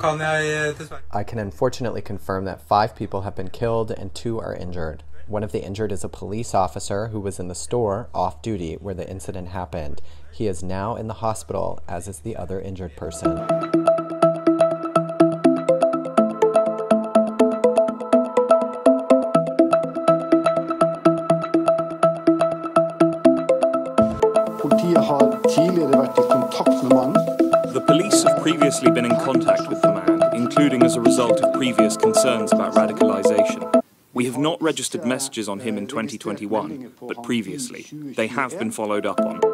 I can unfortunately confirm that 5 people have been killed and 2 are injured. One of the injured is a police officer who was in the store off duty where the incident happened. He is now in the hospital, as is the other injured person. The police have previously been in contact with the man, including as a result of previous concerns about radicalization. We have not registered messages on him in 2021, but previously. They have been followed up on.